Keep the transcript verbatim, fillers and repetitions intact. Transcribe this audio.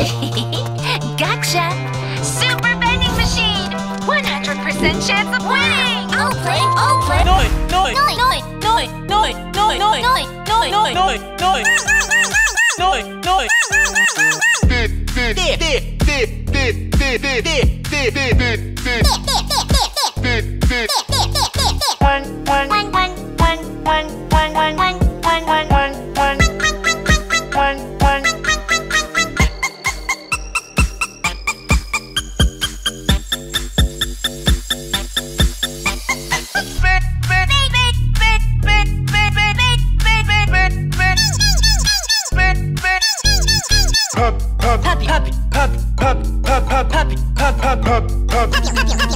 Gotcha! Super vending machine! one hundred percent chance of winning! I'll play, I'll play! Noi, noi, Noi, noi, noi, noi, noi, noi, noi, noi, noi, noi, noi, noi, noi. Puppy, puppy, puppy, puppy, puppy, puppy, puppy, puppy, puppy, puppy, puppy.